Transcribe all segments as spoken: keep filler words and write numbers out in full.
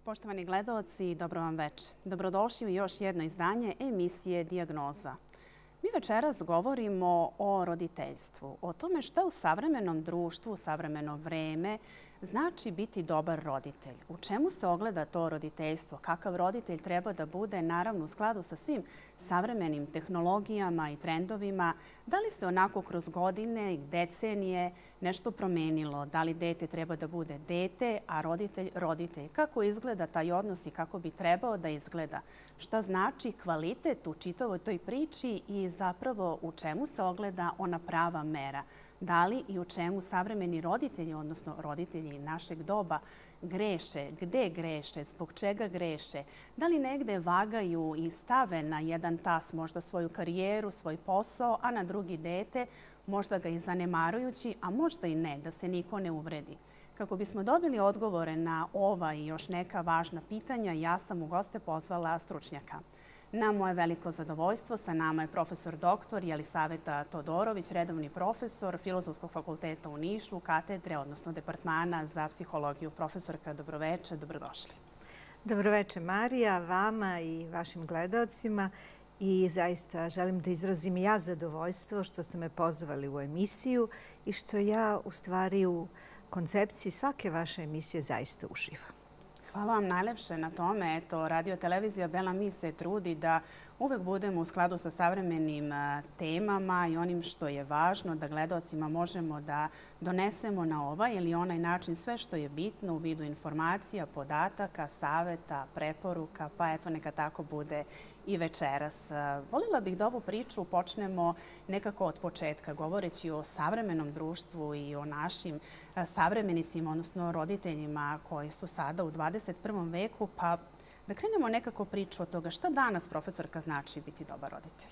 Poštovani gledaoci, dobro vam večer. Dobrodošli u još jedno izdanje emisije Dijagnoza. Mi večeras govorimo o roditeljstvu, o tome šta u savremenom društvu, u savremeno vreme znači biti dobar roditelj. U čemu se ogleda to roditeljstvo? Kakav roditelj treba da bude, naravno, u skladu sa svim savremenim tehnologijama i trendovima? Da li se onako kroz godine i decenije nešto promenilo? Da li dete treba da bude dete, a roditelj roditelj? Kako izgleda taj odnos i kako bi trebao da izgleda? Šta znači kvalitet u čitavoj toj priči i zapravo u čemu se ogleda ona prava mera? Da li i u čemu savremeni roditelji, odnosno roditelji našeg doba, greše, gde greše, zbog čega greše, da li negde vagaju i stave na jedan tas možda svoju karijeru, svoj posao, a na drugi dete, možda ga i zanemarujući, a možda i ne, da se niko ne uvredi. Kako bismo dobili odgovore na ova i još neka važna pitanja, ja sam u goste pozvala stručnjaka. Na moje veliko zadovoljstvo sa nama je profesor doktor Jelisaveta Todorović, redovni profesor Filozofskog fakulteta u Nišu, katedre, odnosno departmana za psihologiju. Profesorka, dobroveče, dobrodošli. Dobroveče, Marija, vama i vašim gledaocima. I zaista želim da izrazim i ja zadovoljstvo što ste me pozvali u emisiju i što ja u stvari u koncepciji svake vaše emisije zaista uživam. Hvala vam najlepše na tome. Eto, Radio televizija Bela Mi se trudi da uvek budemo u skladu sa savremenim temama i onim što je važno, da gledaocima možemo da donesemo na ovaj ili onaj način sve što je bitno u vidu informacija, podataka, saveta, preporuka, pa eto neka tako bude i večeras. Voljela bih da ovu priču počnemo nekako od početka, govoreći o savremenom društvu i o našim savremenicima, odnosno roditeljima koji su sada u dvadeset prvom veku, pa da krenemo nekako priču od toga šta danas, profesorka, znači biti dobar roditelj.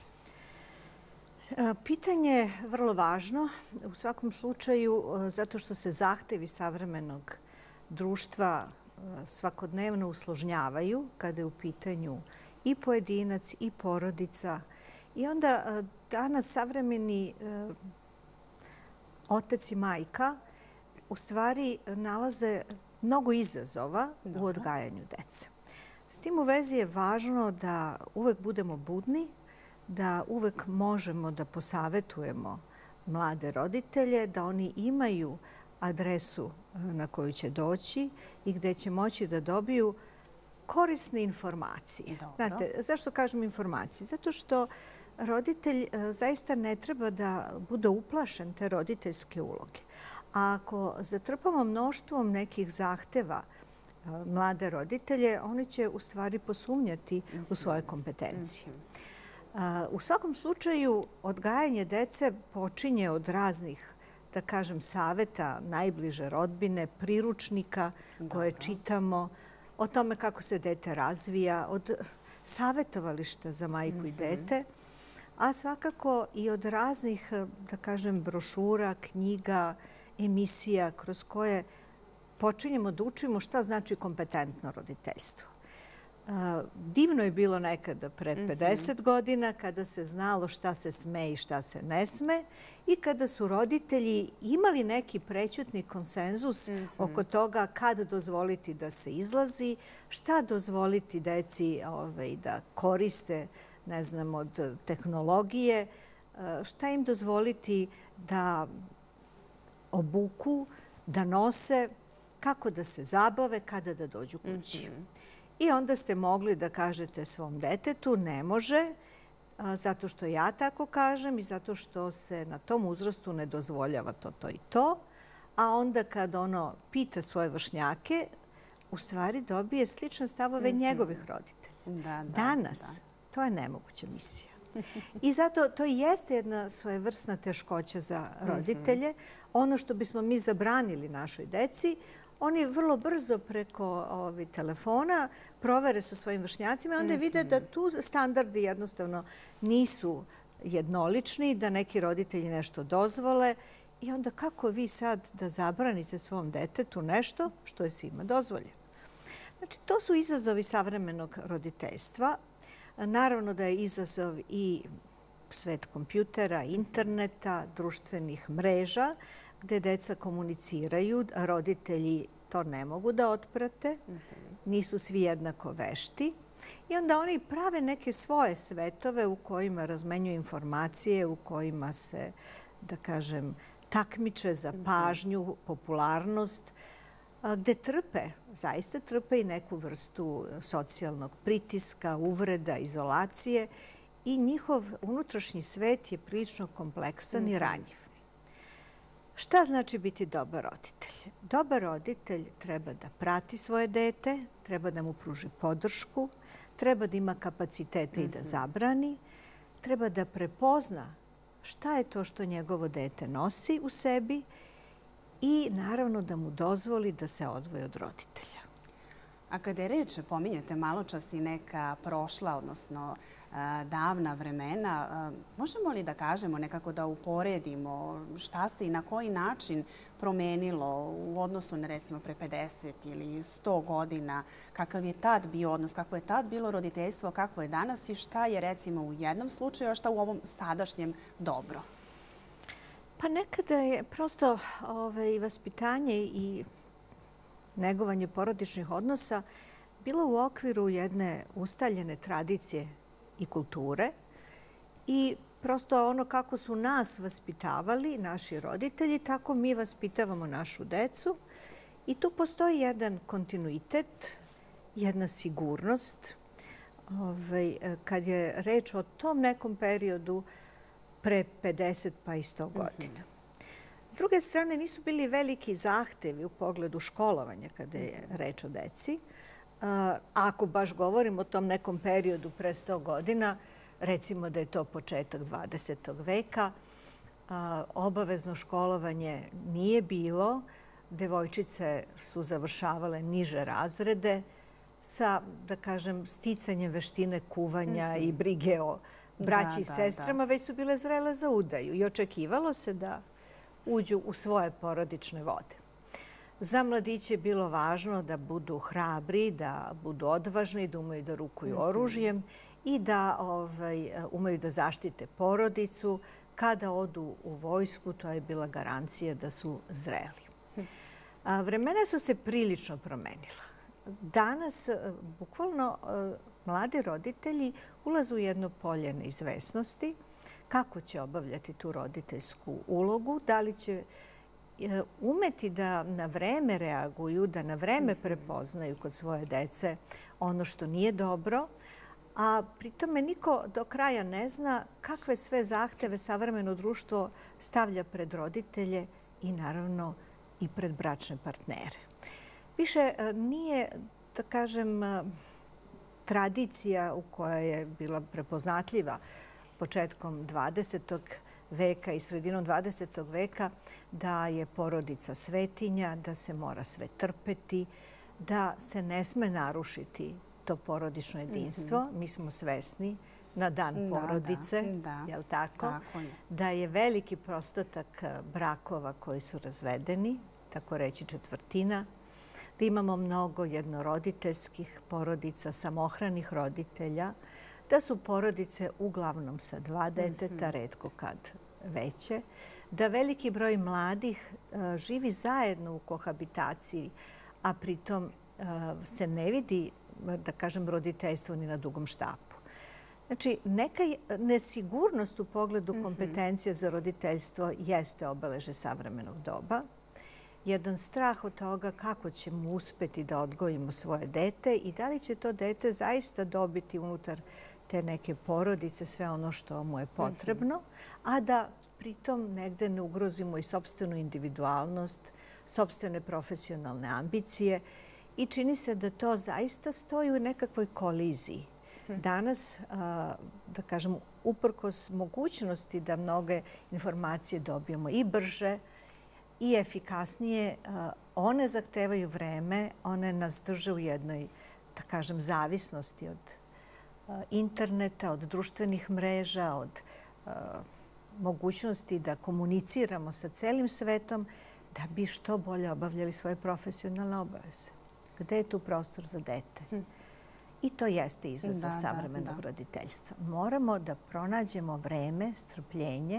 Pitanje je vrlo važno u svakom slučaju zato što se zahtevi savremenog društva svakodnevno usložnjavaju kada je u pitanju i pojedinac i porodica. I onda danas savremeni otac i majka u stvari nalaze mnogo izazova u odgajanju dece. S tim u vezi je važno da uvek budemo budni, da uvek možemo da posavetujemo mlade roditelje, da oni imaju adresu na koju će doći i gde će moći da dobiju korisne informacije. Znate, zašto kažem informacije? Zato što roditelj zaista ne treba da bude uplašen te roditeljske uloge. A ako zatrpamo mnoštvom nekih zahteva mlade roditelje, oni će u stvari posumnjati u svoje kompetencije. U svakom slučaju, odgajanje dece počinje od raznih, da kažem, saveta najbliže rodbine, priručnika koje čitamo, o tome kako se dete razvija, od savetovališta za majku i dete, a svakako i od raznih, da kažem, brošura, knjiga, emisija kroz koje počinjemo da učimo šta znači kompetentno roditeljstvo. Divno je bilo nekada pre pedeset godina kada se znalo šta se sme i šta se ne sme i kada su roditelji imali neki prećutni konsenzus oko toga kad dozvoliti da se izlazi, šta dozvoliti deci da koriste, ne znam, od tehnologije, šta im dozvoliti da obuku, da nose, kako da se zabave, kada da dođu kući. I onda ste mogli da kažete svom detetu ne može, zato što ja tako kažem i zato što se na tom uzrastu ne dozvoljava to, to i to. A onda kad ono pita svoje vršnjake, u stvari dobije slične stavove njegovih roditelja. Danas to je nemoguća misija. I zato to i jeste jedna svojevrsna teškoća za roditelje. Ono što bismo mi zabranili našoj deci, oni vrlo brzo preko telefona provere sa svojim vršnjacima i onda vide da tu standardi jednostavno nisu jednolični, da neki roditelji nešto dozvole i onda kako vi sad da zabranite svom detetu nešto što je svima dozvoljeno. Znači, to su izazovi savremenog roditeljstva. Naravno da je izazov i svet kompjutera, interneta, društvenih mreža, gde deca komuniciraju, a roditelji to ne mogu da otprate nisu svi jednako vešti. I onda oni prave neke svoje svetove u kojima razmenjuju informacije, u kojima se, da kažem, takmiče za pažnju, popularnost, gde trpe, zaista trpe i neku vrstu socijalnog pritiska, uvreda, izolacije i njihov unutrašnji svet je prilično kompleksan i ranjiv. Šta znači biti dobar roditelj? Dobar roditelj treba da prati svoje dete, treba da mu pruži podršku, treba da ima kapacitete i da zabrani, treba da prepozna šta je to što njegovo dete nosi u sebi i naravno da mu dozvoli da se odvoji od roditelja. A kada je reč, pominjete malo čas i neka prošla, odnosno davna vremena, možemo li da kažemo, nekako da uporedimo šta se i na koji način promenilo u odnosu na recimo pre pedeset ili sto godina, kakav je tad bio odnos, kako je tad bilo roditeljstvo, kako je danas i šta je recimo u jednom slučaju, a šta u ovom sadašnjem dobro? Pa nekada je prosto ovaj, vaspitanje i negovanje porodičnih odnosa bilo u okviru jedne ustaljene tradicije i kulture i prosto ono kako su nas vaspitavali naši roditelji, tako mi vaspitavamo našu decu i tu postoji jedan kontinuitet, jedna sigurnost. Ovaj, kad je reč o tom nekom periodu pre pedeset pa i sto godina. S druge strane, nisu bili veliki zahtevi u pogledu školovanja kada je reč o deci. Ako baš govorimo o tom nekom periodu pre sto godina, recimo da je to početak dvadesetog veka, obavezno školovanje nije bilo. Devojčice su završavale niže razrede sa, da kažem, sticanjem veštine kuvanja i brige o braći i sestrama, već su bile zrele za udaju i očekivalo se da uđu u svoje porodične vode. Za mladiće je bilo važno da budu hrabri, da budu odvažni, da umeju da rukuju oružjem i da ovaj, umeju da zaštite porodicu. Kada odu u vojsku, to je bila garancija da su zreli. A, vremena su se prilično promenila. Danas, bukvalno, mladi roditelji ulaze u jedno polje neizvesnosti. Kako će obavljati tu roditeljsku ulogu? Da li će umeti da na vreme reaguju, da na vreme prepoznaju kod svoje dece ono što nije dobro, a pritome niko do kraja ne zna kakve sve zahteve savremeno društvo stavlja pred roditelje i naravno i pred bračne partnere. Više nije, da kažem, tradicija u koja je bila prepoznatljiva početkom dvadesetog veka i sredinom dvadesetog veka da je porodica svetinja, da se mora sve trpeti, da se ne sme narušiti to porodično jedinstvo. Mi smo svesni na dan porodice, je li tako? Da je veliki postotak brakova koji su razvedeni, tako reći četvrtina, da imamo mnogo jednoroditeljskih porodica, samohranih roditelja, da su porodice uglavnom sa dva deteta, retko kad veće, da veliki broj mladih živi zajedno u kohabitaciji, a pritom se ne vidi, da kažem, roditeljstvo ni na dugom štapu. Znači, neka nesigurnost u pogledu kompetencija za roditeljstvo jeste obeleže savremenog doba. Jedan strah od toga kako ćemo uspeti da odgojimo svoje dete i da li će to dete zaista dobiti unutar te neke porodice sve ono što mu je potrebno, a da pritom negde ne ugrozimo i sopstvenu individualnost, sopstvene profesionalne ambicije i čini se da to zaista stoji u nekakvoj koliziji. Danas, da kažem, uprkos mogućnosti da mnoge informacije dobijemo i brže i efikasnije, one zahtevaju vreme, one nas drže u jednoj, da kažem, zavisnosti od interneta, od društvenih mreža, od mogućnosti da komuniciramo sa celim svetom da bi što bolje obavljali svoje profesionalne obaveze. Gde je tu prostor za dete? I to jeste izazov savremenog roditeljstva. Moramo da pronađemo vreme, strpljenje,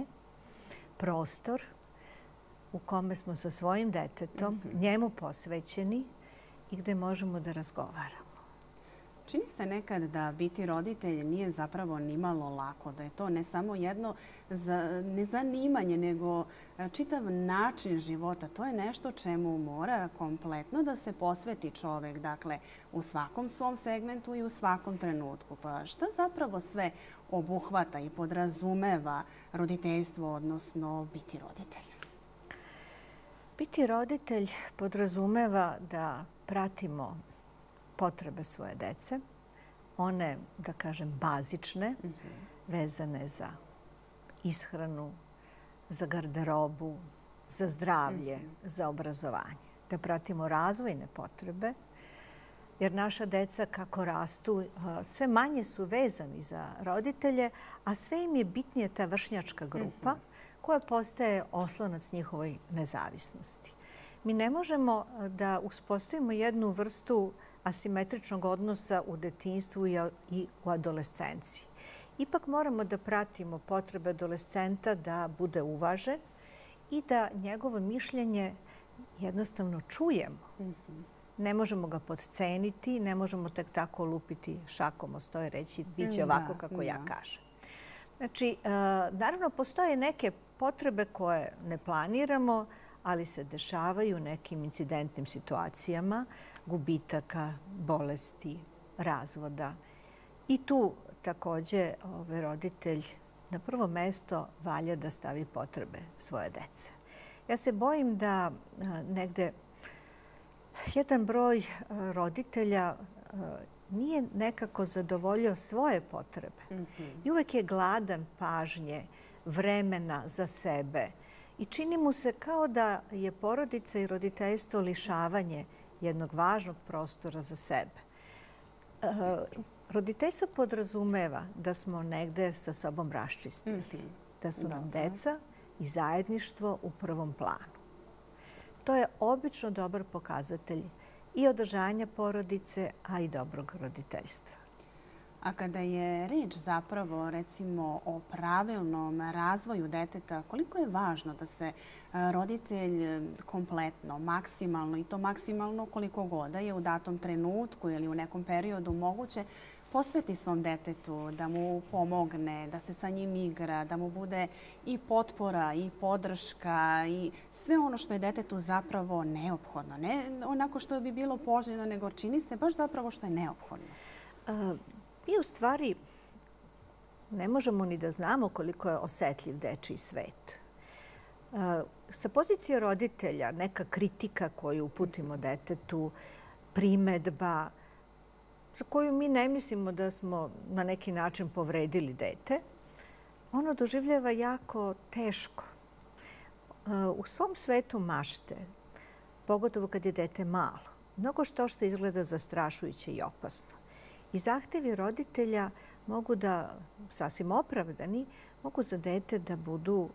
prostor u kome smo sa svojim detetom, njemu posvećeni i gde možemo da razgovaramo. Čini se nekad da biti roditelj nije zapravo nimalo lako, da je to ne samo jedno nezanimanje, nego čitav način života. To je nešto čemu mora kompletno da se posveti čovek, dakle, u svakom svom segmentu i u svakom trenutku. Pa šta zapravo sve obuhvata i podrazumeva roditeljstvo, odnosno biti roditelj? Biti roditelj podrazumeva da pratimo potrebe svoje dece, one, da kažem, bazične, vezane za ishranu, za garderobu, za zdravlje, za obrazovanje. Da pratimo razvojne potrebe, jer naša deca kako rastu, sve manje su vezani za roditelje, a sve im je bitnija ta vršnjačka grupa koja postaje oslonac njihovoj nezavisnosti. Mi ne možemo da uspostavimo jednu vrstu asimetričnog odnosa u detinjstvu i u adolescenciji. Ipak moramo da pratimo potrebe adolescenta da bude uvažen i da njegovo mišljenje jednostavno čujemo. Ne možemo ga podceniti, ne možemo tek tako lupiti šakom o sto i reći bit će ovako kako ja kažem. Znači, naravno, postoje neke potrebe koje ne planiramo, ali se dešavaju nekim incidentnim situacijama, gubitaka, bolesti, razvoda. I tu takođe roditelj na prvo mesto valja da stavi potrebe svoje dece. Ja se bojim da negde jedan broj roditelja nije nekako zadovoljio svoje potrebe i uvek je gladan pažnje, vremena za sebe. I čini mu se kao da je porodica i roditeljstvo lišavanje jednog važnog prostora za sebe. Roditeljstvo podrazumeva da smo negde sa sobom raščistili, da su nam deca i zajedništvo u prvom planu. To je obično dobar pokazatelj i održanja porodice, a i dobrog roditeljstva. A kada je reč zapravo, recimo, o pravilnom razvoju deteta, koliko je važno da se roditelj kompletno, maksimalno i to maksimalno koliko god da je u datom trenutku ili u nekom periodu moguće, posveti svom detetu, da mu pomogne, da se sa njim igra, da mu bude i potpora i podrška i sve ono što je detetu zapravo neophodno. Ne onako što bi bilo poželjno, nego čini se baš zapravo što je neophodno. Mi u stvari ne možemo ni da znamo koliko je osetljiv dečiji svet. Sa pozicije roditelja neka kritika koju uputimo detetu, primedba za koju mi ne mislimo da smo na neki način povredili dete, ono doživljava jako teško. U svom svetu mašte, pogotovo kad je dete malo, mnogo što što izgleda zastrašujuće i opasno. I zahtevi roditelja mogu da, sasvim opravdani, mogu za dete da budu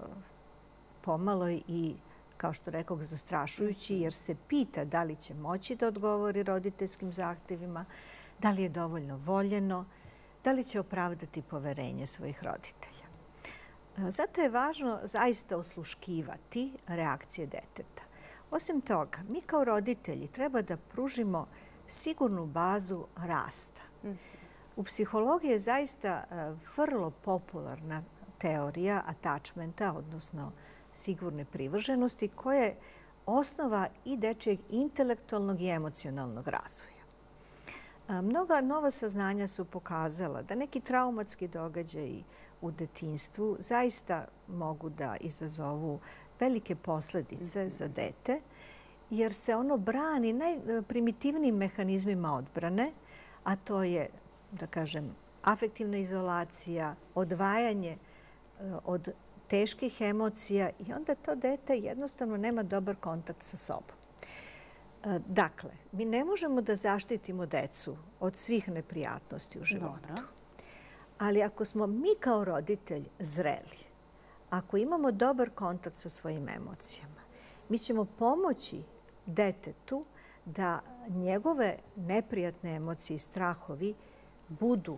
pomalo i, kao što rekao, zastrašujući, jer se pita da li će moći da odgovori roditeljskim zahtevima, da li je dovoljno voljeno, da li će opravdati poverenje svojih roditelja. Zato je važno zaista osluškivati reakcije deteta. Osim toga, mi kao roditelji treba da pružimo sigurnu bazu rasta. U psihologiji je zaista vrlo popularna teorija attachmenta, odnosno sigurne privrženosti, koja je osnova i dečijeg intelektualnog i emocionalnog razvoja. Mnoga nova saznanja su pokazala da neki traumatski događaji u detinjstvu zaista mogu da izazovu velike posledice za dete, jer se ono brani najprimitivnijim mehanizmima odbrane, a to je, da kažem, afektivna izolacija, odvajanje od teških emocija i onda to dete jednostavno nema dobar kontakt sa sobom. Dakle, mi ne možemo da zaštitimo decu od svih neprijatnosti u životu. Ali ako smo mi kao roditelj zreli, ako imamo dobar kontakt sa svojim emocijama, mi ćemo pomoći detetu da njegove neprijatne emocije i strahovi budu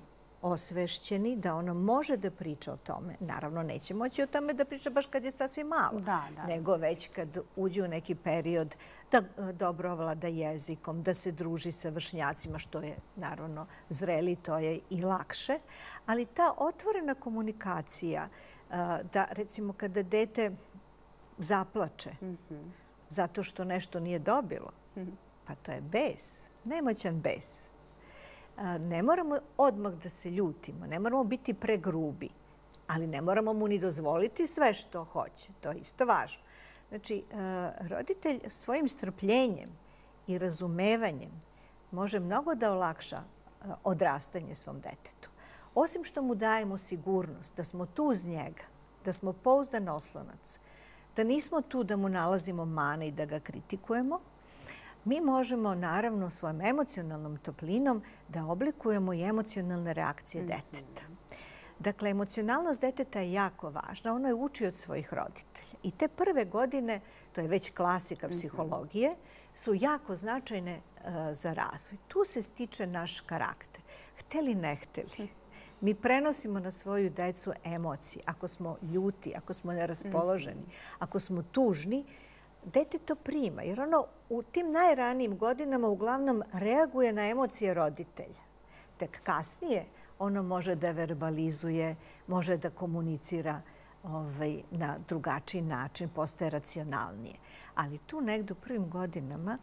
osvešćeni, da ono može da priča o tome. Naravno, neće moći o tome da priča baš kad je sasvim malo, Da, da. nego već kad uđe u neki period da dobro ovlada jezikom, da se druži sa vršnjacima, što je naravno zreli, to je i lakše. Ali ta otvorena komunikacija, da recimo kada dete zaplače zato što nešto nije dobilo, pa to je bes, nemoćan bes. Ne moramo odmah da se ljutimo, ne moramo biti pregrubi, ali ne moramo mu ni dozvoliti sve što hoće. To je isto važno. Znači, roditelj svojim strpljenjem i razumevanjem može mnogo da olakša odrastanje svom detetu. Osim što mu dajemo sigurnost da smo tu uz njega, da smo pouzdan oslonac, da nismo tu da mu nalazimo mane i da ga kritikujemo, mi možemo, naravno, svojom emocionalnom toplinom da oblikujemo i emocionalne reakcije deteta. Dakle, emocionalnost deteta je jako važna. Ono je uči od svojih roditelja. I te prve godine, to je već klasika psihologije, su jako značajne za razvoj. Tu se stiče naš karakter. Hteli, ne hteli. Mi prenosimo na svoju decu emocije. Ako smo ljuti, ako smo neraspoloženi, ako smo tužni, dete to prima, jer ono u tim najranijim godinama uglavnom reaguje na emocije roditelja. Tek kasnije ono može da verbalizuje, može da komunicira na drugačiji način, postaje racionalnije. Ali tu negdje u prvim godinama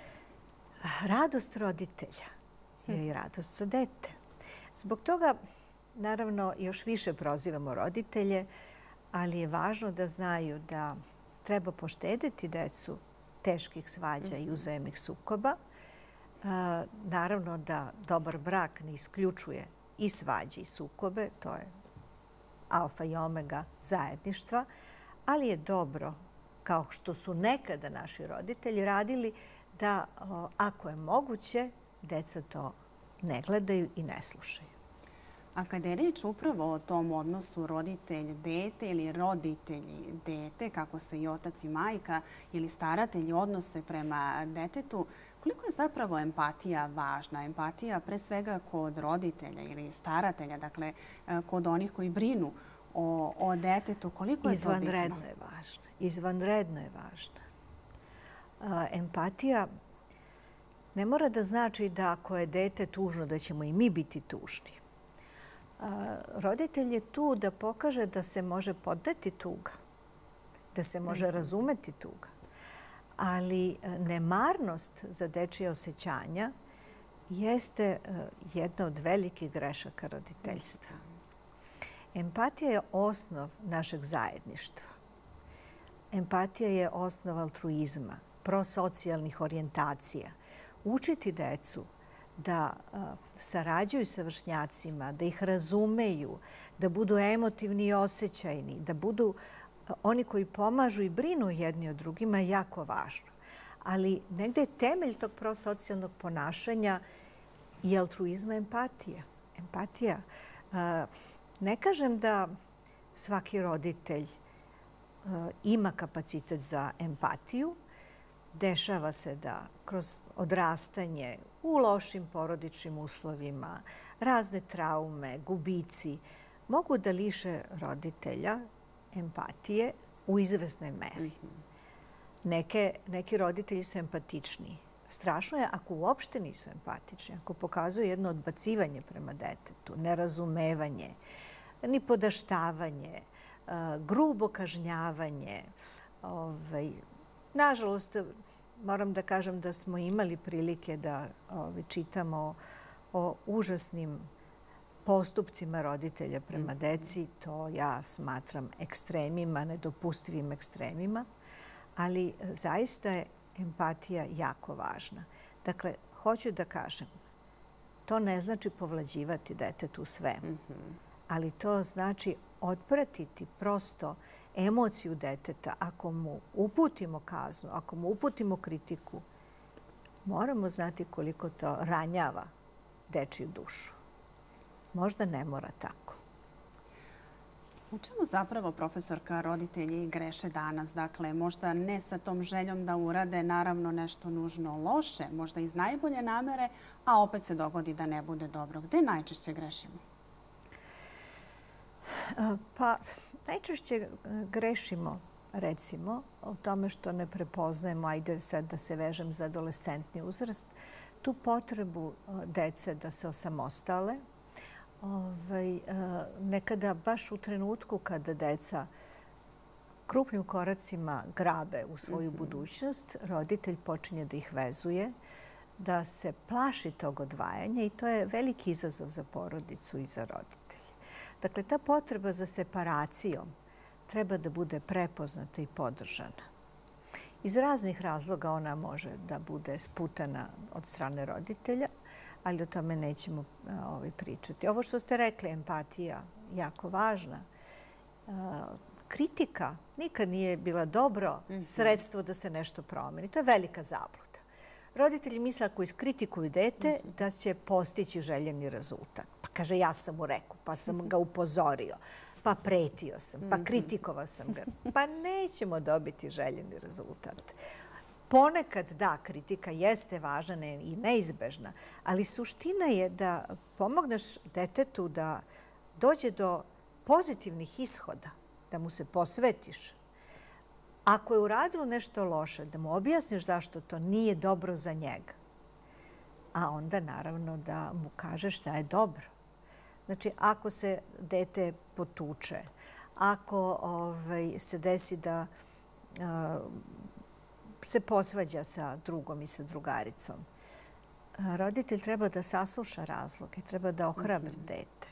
radost roditelja je i radost za dete. Zbog toga, naravno, još više prozivamo roditelje, ali je važno da znaju da treba poštediti decu teških svađa i uzajemnih sukoba. Naravno da dobar brak ne isključuje i svađe i sukobe, to je alfa i omega zajedništva, ali je dobro, kao što su nekada naši roditelji radili, da ako je moguće, deca to ne gledaju i ne slušaju. A kada je reč upravo o tom odnosu roditelj-dete ili roditelji-dete, kako se i otac i majka ili staratelji odnose prema detetu, koliko je zapravo empatija važna? Empatija pre svega kod roditelja ili staratelja, dakle kod onih koji brinu o, o detetu, koliko je to bitno? Izvanredno je važna. Izvanredno je važna. A, empatija ne mora da znači da ako je dete tužno, da ćemo i mi biti tužni. Roditelj je tu da pokaže da se može podneti tuga, da se može razumeti tuga. Ali nemarnost za dečije osjećanja jeste jedna od velikih grešaka roditeljstva. Empatija je osnov našeg zajedništva. Empatija je osnov altruizma, prosocijalnih orijentacija. Učiti decu da sarađuju sa vršnjacima, da ih razumeju, da budu emotivni i osjećajni, da budu oni koji pomažu i brinu jedni od drugima je jako važno. Ali negde je temelj tog prosocijalnog ponašanja i altruizma empatija. Empatija. Ne kažem da svaki roditelj ima kapacitet za empatiju. Dešava se da kroz odrastanje u lošim porodičnim uslovima, razne traume, gubici, mogu da liše roditelja empatije u izvesnoj meri. Neke, neki roditelji su empatičniji. Strašno je ako uopšte nisu empatični, ako pokazuju jedno odbacivanje prema detetu, nerazumevanje, ni podaštavanje, grubo kažnjavanje. Ovaj, nažalost, moram da kažem da smo imali prilike da ovaj, čitamo o užasnim postupcima roditelja prema deci. To ja smatram ekstremima, nedopustivim ekstremima. Ali zaista je empatija jako važna. Dakle, hoću da kažem, to ne znači povlađivati detetu u svemu. Ali to znači otpratiti prosto emociju deteta. Ako mu uputimo kaznu, ako mu uputimo kritiku, moramo znati koliko to ranjava dečiju dušu. Možda ne mora tako. U čemu zapravo, profesorka, roditelji greše danas? Dakle, možda ne sa tom željom da urade naravno nešto nužno loše, možda iz najbolje namere, a opet se dogodi da ne bude dobro. Gde najčešće grešimo? Pa najčešće grešimo, recimo, o tome što ne prepoznajemo, ajde sad da se vežem za adolescentni uzrast, tu potrebu dece da se osamostale. Ovaj, nekada baš u trenutku kada deca krupnim koracima grabe u svoju budućnost, roditelj počinje da ih vezuje, da se plaši tog odvajanja i to je veliki izazov za porodicu i za roditelje. Dakle, ta potreba za separacijom treba da bude prepoznata i podržana. Iz raznih razloga ona može da bude sputana od strane roditelja, ali o tome nećemo ovaj, pričati. Ovo što ste rekli, empatija, jako važna. Kritika nikad nije bila dobro sredstvo da se nešto promeni. To je velika zabluda. Roditelji misle ako iskritikuju dete da će postići željeni rezultat. Pa kaže ja sam mu rekao, pa sam ga upozorio, pa pretio sam, pa kritikovao sam ga. Pa nećemo dobiti željeni rezultat. Ponekad, da, kritika jeste važna i neizbežna, ali suština je da pomogneš detetu da dođe do pozitivnih ishoda, da mu se posvetiš. Ako je uradilo nešto loše, da mu objasniš zašto to nije dobro za njega. A onda naravno da mu kažeš šta je dobro. Znači, ako se dete potuče, ako ovaj, se desi da a, se posvađa sa drugom i sa drugaricom, roditelj treba da sasluša razloge, treba da ohrabri dete.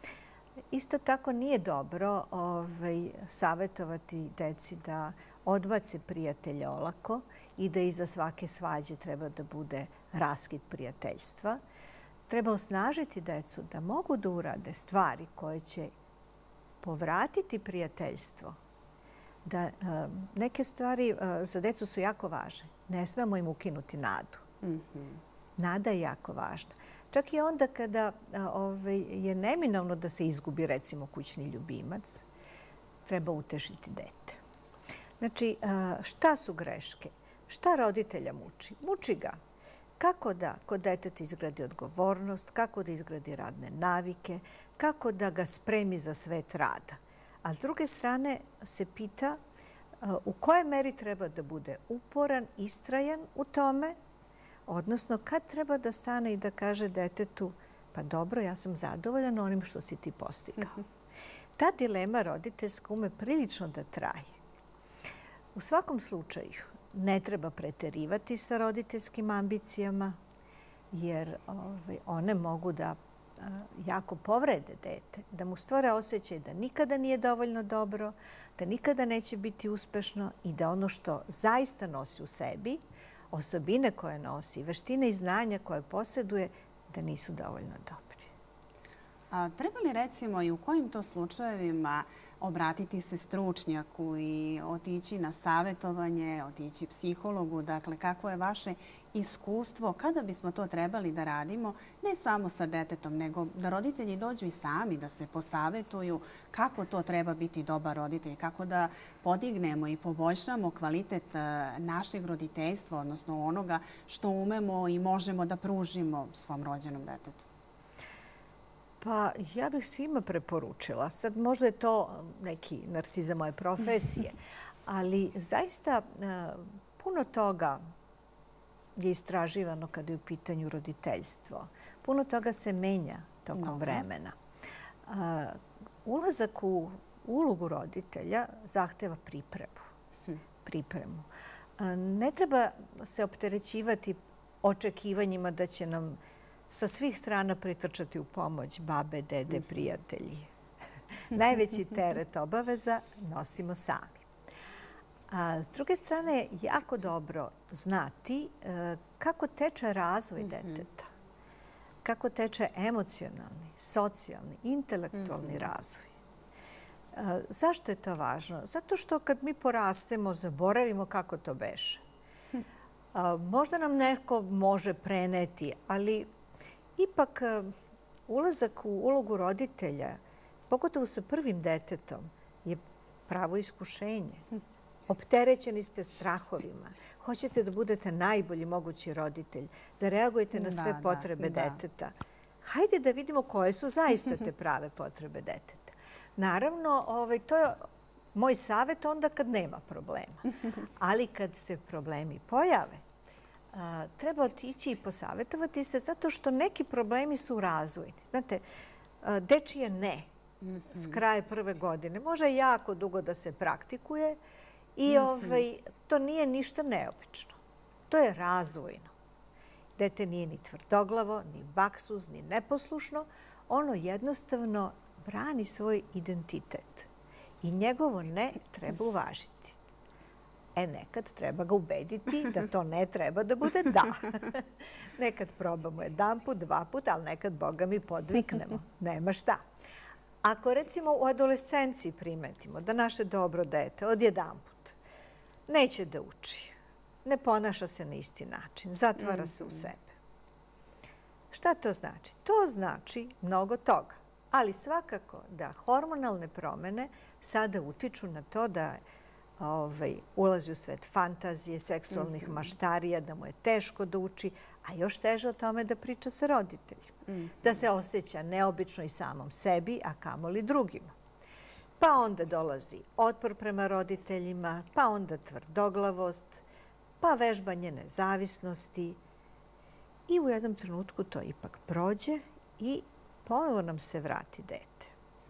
Isto tako nije dobro ovaj, savjetovati deci da odbace prijatelja olako i da iza svake svađe treba da bude raskid prijateljstva. Treba osnažiti decu da mogu da urade stvari koje će povratiti prijateljstvo. Da, um, neke stvari uh, za decu su jako važne. Ne smemo im ukinuti nadu. Mm-hmm. Nada je jako važna. Čak i onda kada uh, ovaj, je neminovno da se izgubi, recimo, kućni ljubimac, treba utešiti dete. Znači, uh, šta su greške? Šta roditelja muči? Muči ga kako da kod deteta izgradi odgovornost, kako da izgradi radne navike, kako da ga spremi za svet rada. A s druge strane se pita u kojoj meri treba da bude uporan, istrajan u tome, odnosno kad treba da stane i da kaže detetu pa dobro, ja sam zadovoljan onim što si ti postigao. Ta dilema roditeljska ume prilično da traje. U svakom slučaju ne treba preterivati sa roditeljskim ambicijama, jer ovaj, one mogu da jako povrede dete, da mu stvore osjećaj da nikada nije dovoljno dobro, da nikada neće biti uspešno i da ono što zaista nosi u sebi, osobine koje nosi, veštine i znanja koje posjeduje, da nisu dovoljno dobri. A, treba li recimo i u kojim to slučajevima obratiti se stručnjaku i otići na savjetovanje, otići psihologu? Dakle, kako je vaše iskustvo? Kada bismo to trebali da radimo? Ne samo sa detetom, nego da roditelji dođu i sami da se posavjetuju kako to treba biti dobar roditelj, kako da podignemo i poboljšamo kvalitet našeg roditeljstva, odnosno onoga što umemo i možemo da pružimo svom rođenom detetu. Pa ja bih svima preporučila. Sad možda je to neki narcizam moje profesije, ali zaista puno toga je istraživano kada je u pitanju roditeljstvo. Puno toga se menja tokom vremena. Ulazak u ulogu roditelja zahteva pripremu. pripremu. Ne treba se opterećivati očekivanjima da će nam sa svih strana pritrčati u pomoć babe, dede, prijatelji. Najveći teret obaveza nosimo sami. A s druge strane je jako dobro znati kako teče razvoj deteta, kako teče emocionalni, socijalni, intelektualni razvoj. Zašto je to važno? Zato što kad mi porastemo, zaboravimo kako to beše. Možda nam neko može preneti, ali ipak ulazak u ulogu roditelja, pogotovo sa prvim detetom, je pravo iskušenje. Opterećeni ste strahovima. Hoćete da budete najbolji mogući roditelj, da reagujete na sve potrebe deteta. Hajde da vidimo koje su zaista te prave potrebe deteta. Naravno, ovaj, to je moj savjet onda kad nema problema. Ali kad se problemi pojave, a, treba otići i posavjetovati se zato što neki problemi su razvojni. Znate, a, dečije ne s kraja prve godine može jako dugo da se praktikuje i ovaj, to nije ništa neobično. To je razvojno. Dete nije ni tvrdoglavo, ni baksuz, ni neposlušno. Ono jednostavno brani svoj identitet. I njegovo ne treba uvažiti. E, nekad treba ga ubediti da to ne treba da bude da. Nekad probamo jedan put, dva put, ali nekad, Boga mi, podviknemo. Nema šta. Ako, recimo, u adolescenciji primetimo da naše dobro dete odjedan put neće da uči, ne ponaša se na isti način, zatvara se u sebe. Šta to znači? To znači mnogo toga. Ali svakako da hormonalne promjene sada utiču na to da ovaj, ulazi u svet fantazije, seksualnih maštarija, da mu je teško da uči, a još teže o tome da priča sa roditeljima. Da se osjeća neobično i samom sebi, a kamoli drugima. Pa onda dolazi otpor prema roditeljima, pa onda tvrdoglavost, pa vežbanje nezavisnosti. I u jednom trenutku to ipak prođe i ponovo nam se vrati dete.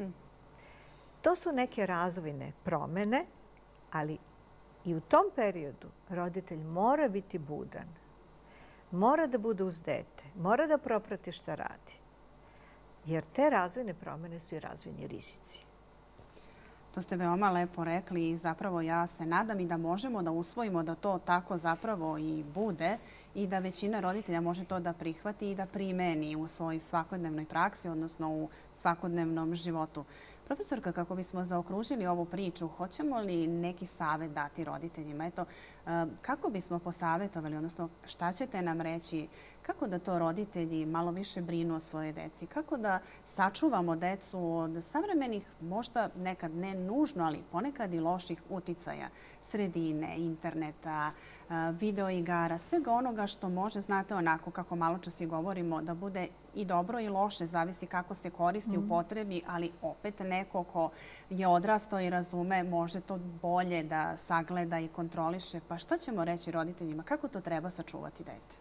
To su neke razvojne promjene, ali i u tom periodu roditelj mora biti budan. Mora da bude uz dete, mora da proprati šta radi. Jer te razvojne promjene su i razvojni rizici. To ste veoma lepo rekli i zapravo ja se nadam i da možemo da usvojimo da to tako zapravo i bude i da većina roditelja može to da prihvati i da primeni u svojoj svakodnevnoj praksi, odnosno u svakodnevnom životu. Profesorka, kako bismo zaokružili ovu priču, hoćemo li neki savjet dati roditeljima? Eto, kako bismo posavjetovali, odnosno šta ćete nam reći, kako da to roditelji malo više brinu o svoje deci? Kako da sačuvamo decu od savremenih, možda nekad ne nužno, ali ponekad i loših uticaja sredine, interneta, videoigara, svega onoga što može, znate, onako kako malo čas i govorimo, da bude i dobro i loše, zavisi kako se koristi u potrebi, ali opet neko ko je odrastao i razume može to bolje da sagleda i kontroliše. Pa šta ćemo reći roditeljima? Kako to treba sačuvati dete?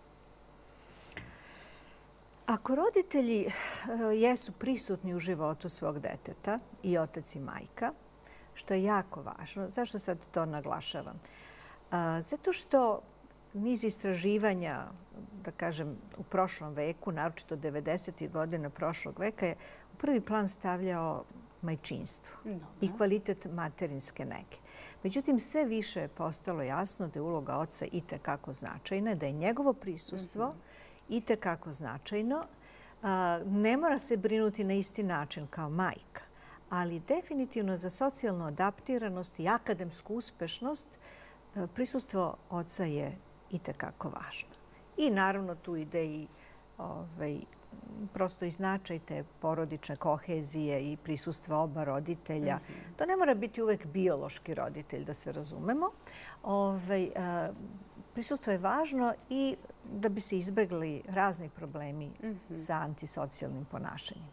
Ako roditelji jesu prisutni u životu svog deteta, i otac i majka, što je jako važno, zašto sad to naglašavam? Zato što niz istraživanja, da kažem, u prošlom veku, naročito devedesetih godina prošlog veka, je u prvi plan stavljao majčinstvo i kvalitet materinske nege. Međutim, sve više je postalo jasno da je uloga oca i tekako značajna, da je njegovo prisustvo i tekako značajno. Ne mora se brinuti na isti način kao majka, ali definitivno za socijalnu adaptiranost i akademsku uspešnost prisustvo oca je i tekako važno. I naravno tu ide i ovaj, prosto i značaj te porodične kohezije i prisustva oba roditelja. To ne mora biti uvek biološki roditelj, da se razumemo. Ovaj, prisustvo je važno i da bi se izbegli razni problemi sa antisocijalnim ponašanjem.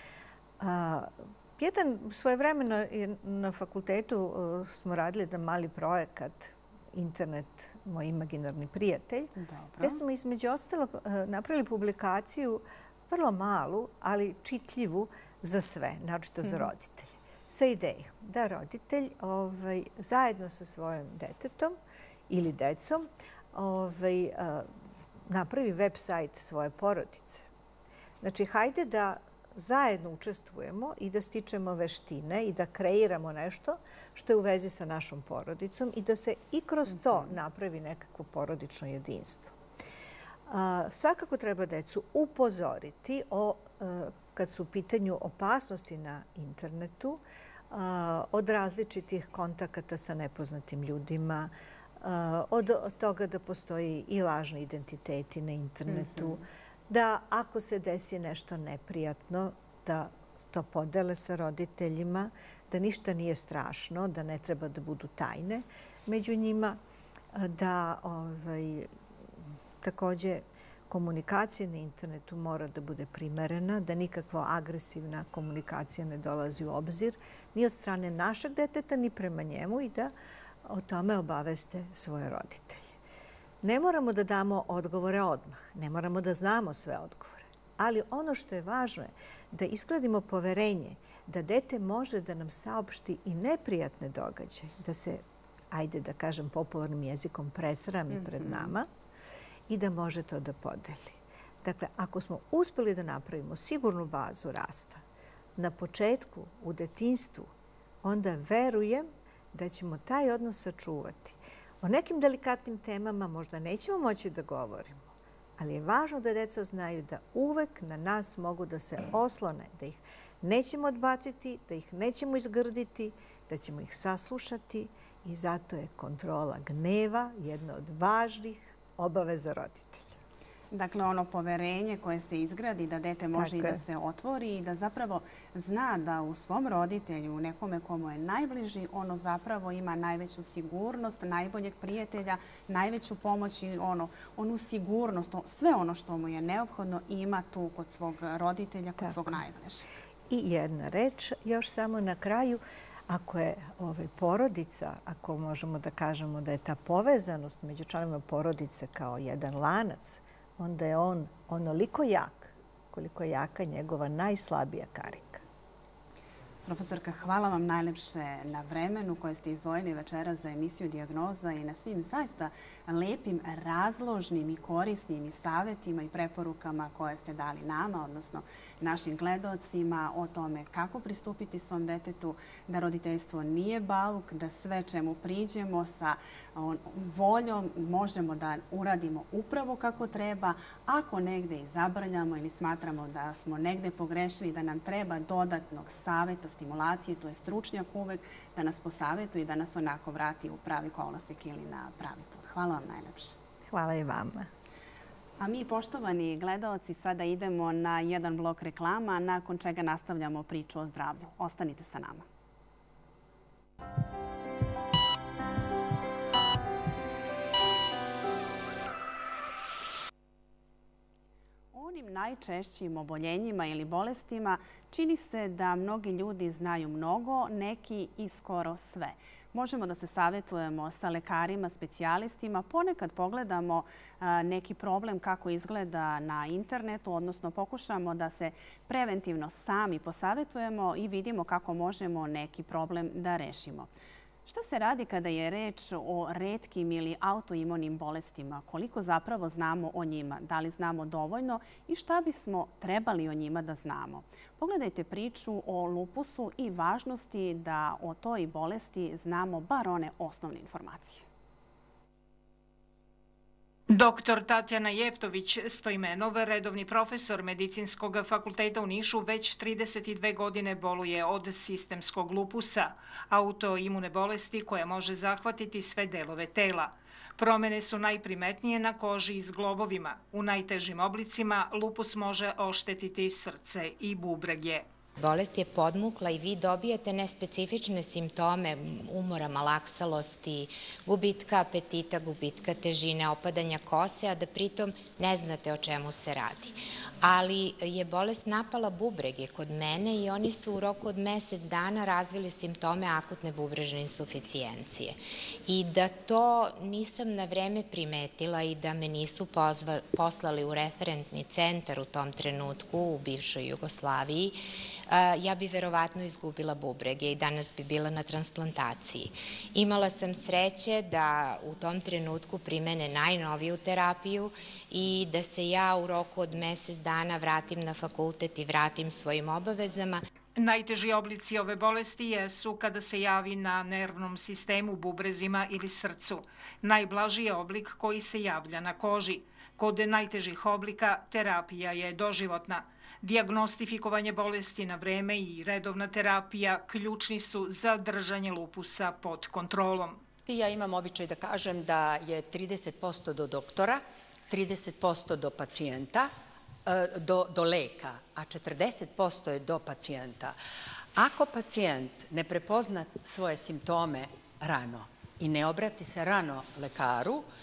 Jedan svojevremeno na fakultetu smo radili jedan mali projekat Internet, moj imaginarni prijatelj, gdje smo između ostalog napravili publikaciju vrlo malu, ali čitljivu za sve, naročito za roditelje. Sa idejom da roditelj ovaj, zajedno sa svojim detetom ili decom ovaj, napravi web sajt svoje porodice. Znači, hajde da zajedno učestvujemo i da stičemo veštine i da kreiramo nešto što je u vezi sa našom porodicom i da se i kroz to napravi nekakvo porodično jedinstvo. Svakako treba decu upozoriti o, kad su u pitanju opasnosti na internetu, od različitih kontakata sa nepoznatim ljudima, od toga da postoji i lažni identiteti na internetu, da ako se desi nešto neprijatno, da to podele sa roditeljima, da ništa nije strašno, da ne treba da budu tajne među njima, da ovaj, također komunikacija na internetu mora da bude primerena, da nikakva agresivna komunikacija ne dolazi u obzir ni od strane našeg deteta, ni prema njemu i da o tome obaveste svoje roditelje. Ne moramo da damo odgovore odmah, ne moramo da znamo sve odgovore, ali ono što je važno je da izgradimo poverenje da dete može da nam saopšti i neprijatne događaje, da se, ajde da kažem popularnim jezikom, presrami pred nama i da može to da podeli. Dakle, ako smo uspeli da napravimo sigurnu bazu rasta na početku, u detinjstvu, onda verujem da ćemo taj odnos sačuvati. O nekim delikatnim temama možda nećemo moći da govorimo, ali je važno da deca znaju da uvek na nas mogu da se oslone, da ih nećemo odbaciti, da ih nećemo izgrditi, da ćemo ih saslušati i zato je kontrola gneva jedna od važnih obaveza roditelja. Dakle, ono poverenje koje se izgradi, da dete može i da se otvori i da zapravo zna da u svom roditelju, u nekome komu je najbliži, ono zapravo ima najveću sigurnost, najboljeg prijatelja, najveću pomoć i onu sigurnost, sve ono što mu je neophodno ima tu kod svog roditelja, kod svog najbližeg. I jedna reč, još samo na kraju, ako je porodica, ako možemo da kažemo da je ta povezanost među članovima porodice kao jedan lanac, onda je on onoliko jak koliko je jaka njegova najslabija karika. Profesorka, hvala vam najlepše na vremenu koje ste izdvojili večeras za emisiju Dijagnoza i na svim zaista lepim, razložnim i korisnim i savjetima i preporukama koje ste dali nama, odnosno našim gledaocima o tome kako pristupiti svom detetu, da roditeljstvo nije bauk, da sve čemu priđemo sa voljom možemo da uradimo upravo kako treba. Ako negde izabrljamo ili smatramo da smo negde pogrešili, da nam treba dodatnog savjeta, stimulacije, to je stručnjak uvek, da nas posavetuje i da nas onako vrati u pravi kolosek ili na pravi put. Hvala vam najlepše. Hvala i vama. A mi, poštovani gledaoci, sada idemo na jedan blok reklama, nakon čega nastavljamo priču o zdravlju. Ostanite sa nama. Onim najčešćim oboljenjima ili bolestima čini se da mnogi ljudi znaju mnogo, neki i skoro sve. Možemo da se savjetujemo sa lekarima, specijalistima, ponekad pogledamo neki problem kako izgleda na internetu, odnosno pokušamo da se preventivno sami posavjetujemo i vidimo kako možemo neki problem da rešimo. Šta se radi kada je reč o retkim ili autoimunim bolestima? Koliko zapravo znamo o njima? Da li znamo dovoljno i šta bismo trebali o njima da znamo? Pogledajte priču o lupusu i važnosti da o toj bolesti znamo bar one osnovne informacije. Doktor Tatjana Jeftović-Stojmenov, redovni profesor Medicinskog fakulteta u Nišu, već trideset dve godine boluje od sistemskog lupusa, autoimune bolesti koja može zahvatiti sve delove tela. Promene su najprimetnije na koži i zglobovima. U najtežim oblicima lupus može oštetiti srce i bubrege. Bolest je podmukla i vi dobijate nespecifične simptome umora, malaksalosti, gubitka apetita, gubitka težine, opadanja kose, a da pritom ne znate o čemu se radi. Ali je bolest napala bubrege kod mene i oni su u roku od mesec dana razvili simptome akutne bubrežne insuficijencije. I da to nisam na vreme primetila i da me nisu poslali u referentni centar u tom trenutku u bivšoj Jugoslaviji, ja bi verovatno izgubila bubrege i danas bi bila na transplantaciji. Imala sam sreće da u tom trenutku primene najnoviju terapiju i da se ja u roku od mesec dana vratim na fakultet i vratim svojim obavezama. Najteži oblici ove bolesti jesu kada se javi na nervnom sistemu, bubrezima ili srcu. Najblaži je oblik koji se javlja na koži. Kod najtežih oblika terapija je doživotna. Dijagnostifikovanje bolesti na vreme i redovna terapija ključni su za držanje lupusa pod kontrolom. Ja imam običaj da kažem da je trideset posto do doktora, trideset posto do pacijenta, do, do leka, a četrdeset posto je do pacijenta. Ako pacijent ne prepozna svoje simptome rano i ne obrati se rano lekaru,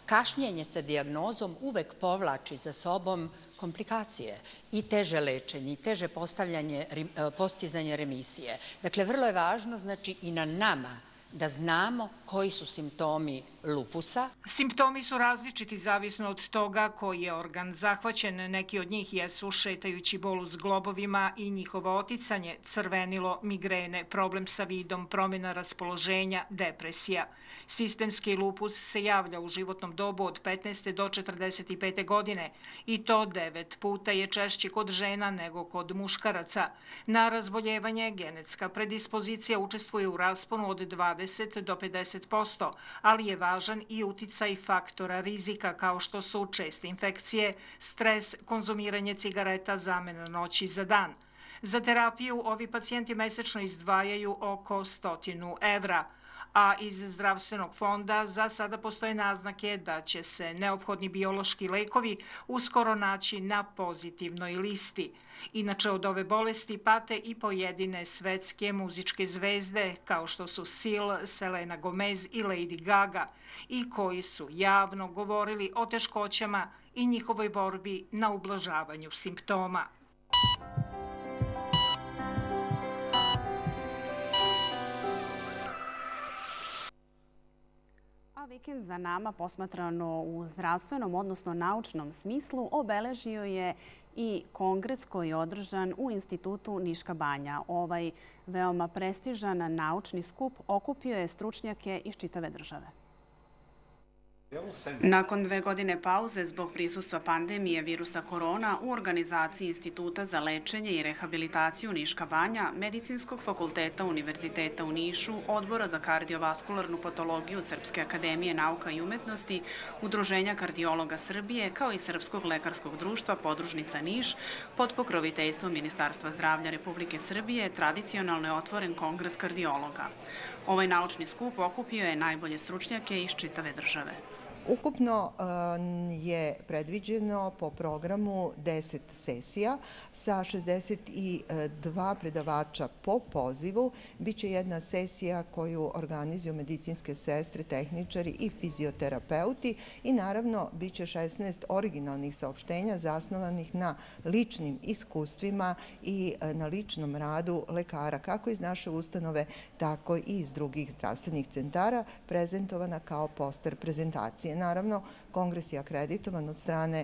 kašnjenje sa dijagnozom uvek povlači za sobom komplikacije i teže lečenje, i teže postizanje remisije. Dakle, vrlo je važno, znači, i na nama da znamo koji su simptomi lupusa. Simptomi su različiti zavisno od toga koji je organ zahvaćen. Neki od njih jesu šetajući bol u zglobovima i njihovo oticanje, crvenilo, migrene, problem sa vidom, promjena raspoloženja, depresija. Sistemski lupus se javlja u životnom dobu od petnaeste do četrdeset pete godine i to devet puta je češće kod žena nego kod muškaraca. Na razboljevanje genetska predispozicija učestvuje u rasponu od dvadeset do pedeset posto, ali je važan i uticaj faktora rizika kao što su česte infekcije, stres, konzumiranje cigareta, zamena noći za dan. Za terapiju ovi pacijenti mesečno izdvajaju oko stotinu evra, a iz zdravstvenog fonda za sada postoje naznake da će se neophodni biološki lekovi uskoro naći na pozitivnoj listi. Inače, od ove bolesti pate i pojedine svetske muzičke zvezde, kao što su Seal, Selena Gomez i Lady Gaga, i koji su javno govorili o teškoćama i njihovoj borbi na ublažavanju simptoma. A vikend za nama, posmatrano u zdravstvenom, odnosno naučnom smislu, obeležio je i kongres koji je održan u Institutu Niška banja. Ovaj veoma prestižan naučni skup okupio je stručnjake iz čitave države. Nakon dve godine pauze zbog prisustva pandemije virusa korona u organizaciji Instituta za lečenje i rehabilitaciju Niška banja, Medicinskog fakulteta Univerziteta u Nišu, Odbora za kardiovaskularnu patologiju Srpske akademije nauka i umetnosti, Udruženja kardiologa Srbije, kao i Srpskog lekarskog društva Podružnica Niš, pod pokroviteljstvom Ministarstva zdravlja Republike Srbije, tradicionalno je otvoren kongres kardiologa. Ovaj naučni skup okupio je najbolje stručnjake iz čitave države. Ukupno je predviđeno po programu deset sesija sa šezdeset dva predavača po pozivu. Biće jedna sesija koju organizuju medicinske sestre, tehničari i fizioterapeuti i naravno biće šesnaest originalnih saopštenja zasnovanih na ličnim iskustvima i na ličnom radu lekara, kako iz naše ustanove, tako i iz drugih zdravstvenih centara, prezentovana kao poster prezentacije. Naravno, kongres je akreditovan od strane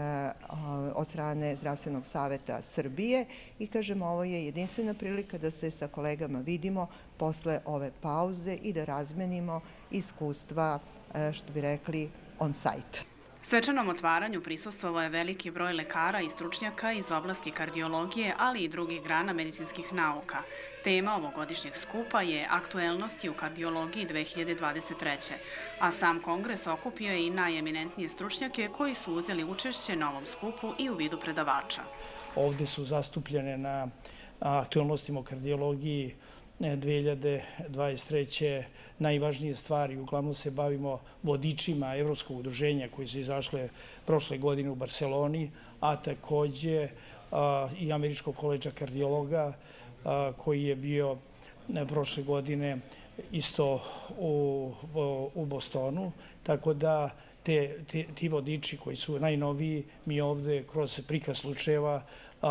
od strane Zdravstvenog saveta Srbije i, kažem, ovo je jedinstvena prilika da se sa kolegama vidimo posle ove pauze i da razmenimo iskustva, što bi rekli, on site. Svečanom otvaranju prisustvovao je veliki broj lekara i stručnjaka iz oblasti kardiologije, ali i drugih grana medicinskih nauka. Tema ovogodišnjeg skupa je aktuelnosti u kardiologiji dve hiljade dvadeset treće. A sam kongres okupio je i najeminentnije stručnjake koji su uzeli učešće na ovom skupu i u vidu predavača. Ovde su zastupljene na aktuelnostima u kardiologiji dve hiljade dvadeset treće najvažnije stvari. Uglavnom se bavimo vodičima Evropskog udruženja koji su izašle prošle godine u Barseloni, a takođe i Američkog koledža kardiologa koji je bio prošle godine isto u Bostonu. Tako da ti vodiči koji su najnoviji, mi ovde kroz prikaz slučajeva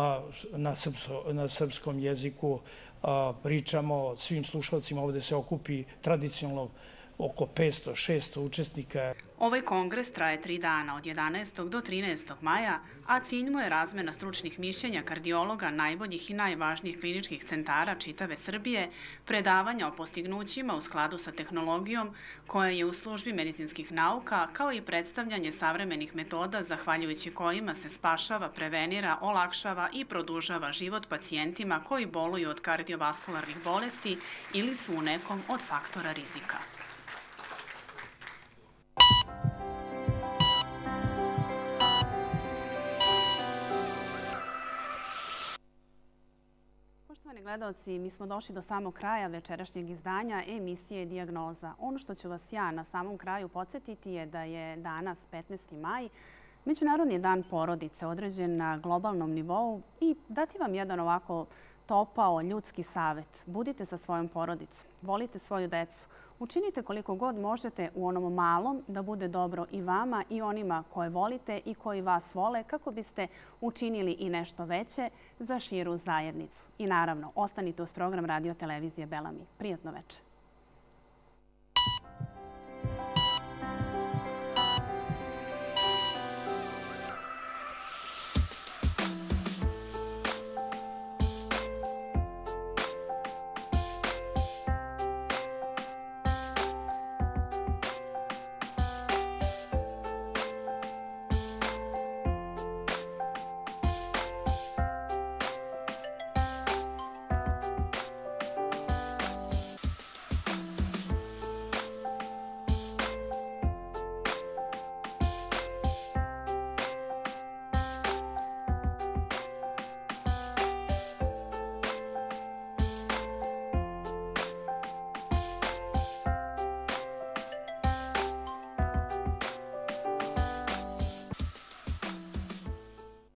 na srpskom jeziku pričamo svim slušalcima. Ovde se okupi tradicionalno oko petsto do šesto učesnika. Ovaj kongres traje tri dana, od jedanaestog do trinaestog maja, a cilj mu je razmena stručnih mišljenja kardiologa najboljih i najvažnijih kliničkih centara čitave Srbije, predavanja o postignućima u skladu sa tehnologijom koja je u službi medicinskih nauka, kao i predstavljanje savremenih metoda zahvaljujući kojima se spašava, prevenira, olakšava i produžava život pacijentima koji boluju od kardiovaskularnih bolesti ili su u nekom od faktora rizika. Poštovani gledalci, mi smo došli do samog kraja večerašnjeg izdanja emisije Dijagnoza. Ono što ću vas ja na samom kraju podsjetiti je da je danas petnaesti maj, Međunarodni dan porodice, određen na globalnom nivou, i dati vam jedan ovako topao ljudski savet. Budite sa svojom porodicom, volite svoju decu. Učinite koliko god možete u onom malom da bude dobro i vama i onima koje volite i koji vas vole kako biste učinili i nešto veće za širu zajednicu. I naravno, ostanite uz program Radio Televizije Belami. Prijatno večer.